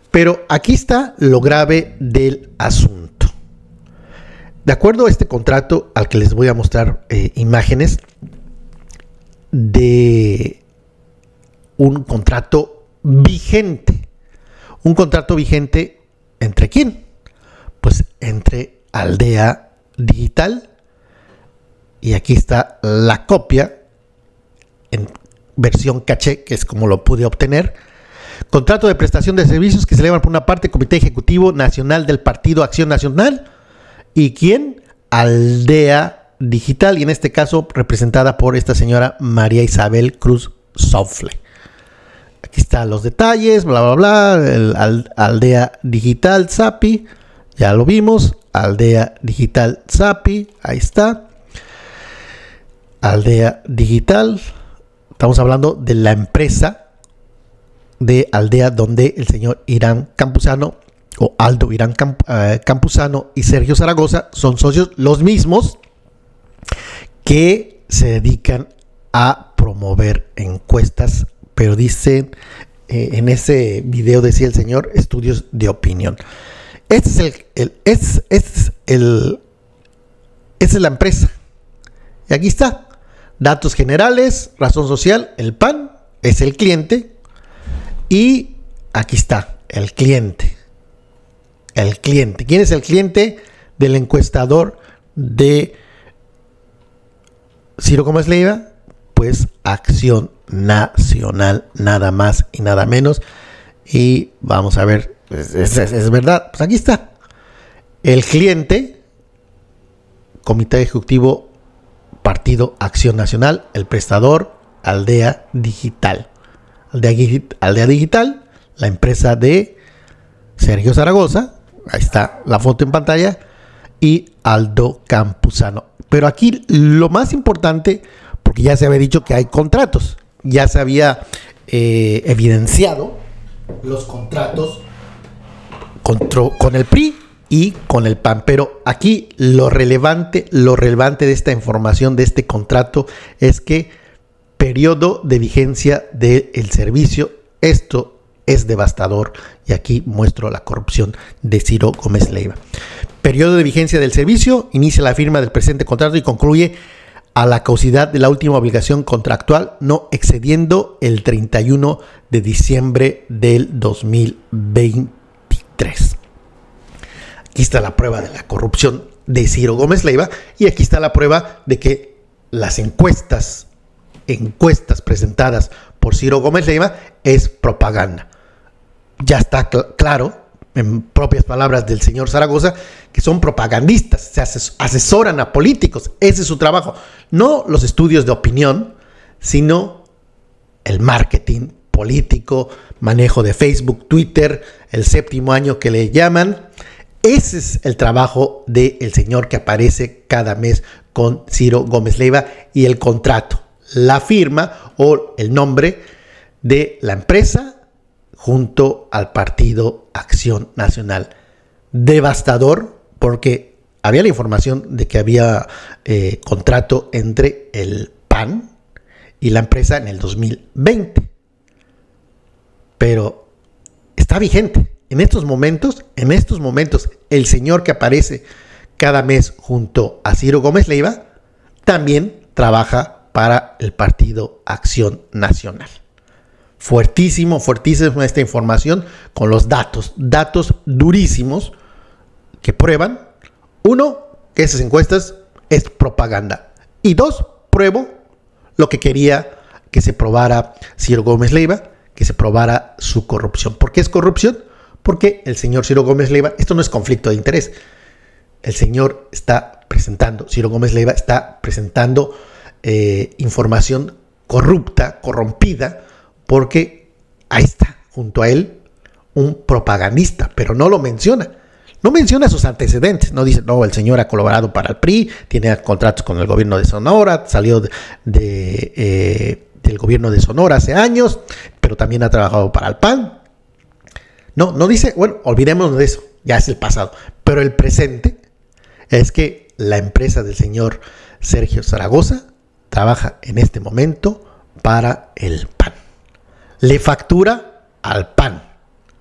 Pero aquí está lo grave del asunto. De acuerdo a este contrato al que les voy a mostrar imágenes de un contrato vigente. Un contrato vigente ¿entre quién? Pues entre Aldea Digital, y aquí está la copia en versión caché, que es como lo pude obtener. Contrato de prestación de servicios que se eleva por una parte Comité Ejecutivo Nacional del Partido Acción Nacional. ¿Y quién? Aldea Digital, y en este caso representada por esta señora María Isabel Cruz Sofle. Aquí están los detalles, bla, bla, bla. Aldea Digital SAPI, ya lo vimos. Aldea Digital SAPI, ahí está. Aldea Digital. Estamos hablando de la empresa de Aldea, donde el señor Irán Campuzano, o Aldo Irán Campuzano, y Sergio Zaragoza son socios, los mismos que se dedican a promover encuestas, pero dicen, en ese video decía el señor, estudios de opinión. Esta es la empresa. Y aquí está. Datos generales, razón social, el PAN es el cliente. Y aquí está, el cliente. El cliente. ¿Quién es el cliente del encuestador de Ciro Gómez Leiva? Pues Acción Nacional, nada más y nada menos. Y vamos a ver, es verdad, pues aquí está. El cliente, Comité Ejecutivo Partido Acción Nacional, el prestador, Aldea Digital. Aldea Digital, la empresa de Sergio Zaragoza, ahí está la foto en pantalla, y Aldo Campuzano. Pero aquí lo más importante, porque ya se había dicho que hay contratos, ya se había evidenciado los contratos con el PRI y con el PAN, pero aquí lo relevante de esta información, de este contrato, es que periodo de vigencia del servicio, esto es devastador, y aquí muestro la corrupción de Ciro Gómez Leiva. Periodo de vigencia del servicio, inicia la firma del presente contrato y concluye a la caducidad de la última obligación contractual, no excediendo el 31 de diciembre del 2023. Aquí está la prueba de la corrupción de Ciro Gómez Leiva, y aquí está la prueba de que las encuestas presentadas por Ciro Gómez Leiva es propaganda. Ya está claro, en propias palabras del señor Zaragoza, que son propagandistas, se asesoran a políticos, ese es su trabajo. No los estudios de opinión, sino el marketing político, manejo de Facebook, Twitter, el séptimo año que le llaman. Ese es el trabajo del señor que aparece cada mes con Ciro Gómez Leiva, y el contrato, la firma o el nombre de la empresa junto al Partido Acción Nacional. Devastador, porque había la información de que había contrato entre el PAN y la empresa en el 2020, pero está vigente. En estos momentos, el señor que aparece cada mes junto a Ciro Gómez Leiva también trabaja para el Partido Acción Nacional. Fuertísima esta información, con los datos durísimos que prueban, uno, que esas encuestas es propaganda, y dos, pruebo lo que quería que se probara Ciro Gómez Leiva, que se probara su corrupción. ¿Por qué es corrupción? Porque el señor Ciro Gómez Leiva, esto no es conflicto de interés, Ciro Gómez Leiva está presentando información corrupta, corrompida, porque ahí está, junto a él, un propagandista, pero no lo menciona. No menciona sus antecedentes, no dice, no, el señor ha colaborado para el PRI, tiene contratos con el gobierno de Sonora, salió del gobierno de Sonora hace años, pero también ha trabajado para el PAN. No dice, bueno, olvidémonos de eso, ya es el pasado. Pero el presente es que la empresa del señor Sergio Zaragoza trabaja en este momento para el PAN. Le factura al PAN.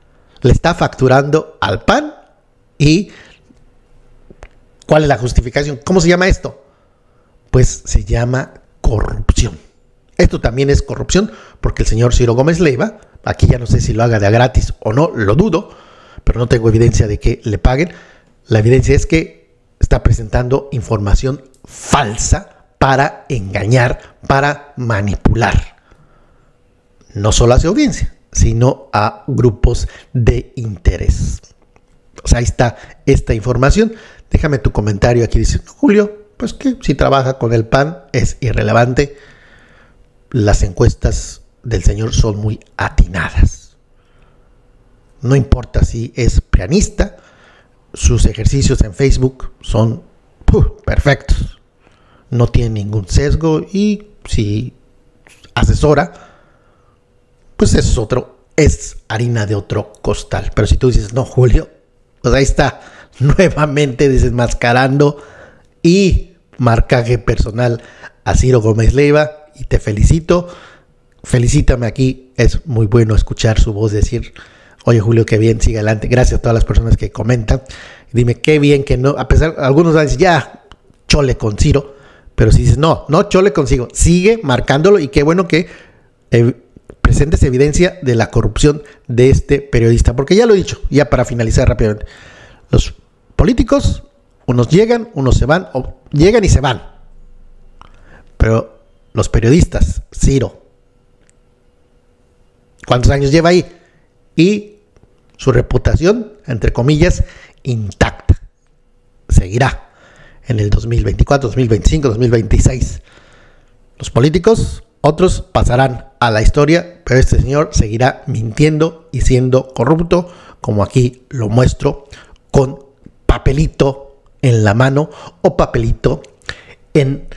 le está facturando al PAN. ¿Y cuál es la justificación? ¿Cómo se llama esto? Pues se llama corrupción. Esto también es corrupción porque el señor Ciro Gómez Leiva, aquí ya no sé si lo haga de a gratis o no, lo dudo, pero no tengo evidencia de que le paguen. La evidencia es que está presentando información falsa para engañar, para manipular. No solo a su audiencia, sino a grupos de interés. O sea, ahí está esta información. Déjame tu comentario aquí. Dice, Julio, pues que si trabaja con el PAN es irrelevante. Las encuestas del señor son muy atinadas. No importa si es prianista, sus ejercicios en Facebook son perfectos. No tiene ningún sesgo y si asesora, pues eso es harina de otro costal. Pero si tú dices, no, Julio, pues ahí está nuevamente desenmascarando y marcaje personal a Ciro Gómez Leiva, y te felicito. Felicítame aquí, es muy bueno escuchar su voz decir, oye Julio, qué bien, sigue adelante. Gracias a todas las personas que comentan. Dime qué bien que no, a pesar, algunos van a decir, ya, chole con Ciro, pero si dices, no chole consigo, sigue marcándolo y qué bueno que presentes evidencia de la corrupción de este periodista, porque ya lo he dicho, ya para finalizar rápidamente, los políticos, unos llegan, unos se van, o llegan y se van, pero los periodistas, Ciro, ¿cuántos años lleva ahí? Y su reputación, entre comillas, intacta. Seguirá en el 2024, 2025, 2026. Los políticos, otros pasarán a la historia, pero este señor seguirá mintiendo y siendo corrupto, como aquí lo muestro, con papelito en la mano o papelito en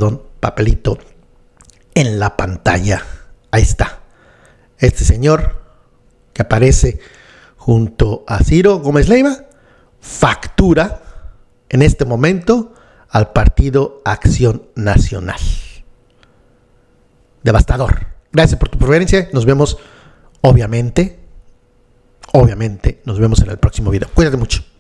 la pantalla. Ahí está. Este señor que aparece junto a Ciro Gómez Leiva factura en este momento al Partido Acción Nacional. Devastador. Gracias por tu preferencia. Nos vemos, obviamente, nos vemos en el próximo video. Cuídate mucho.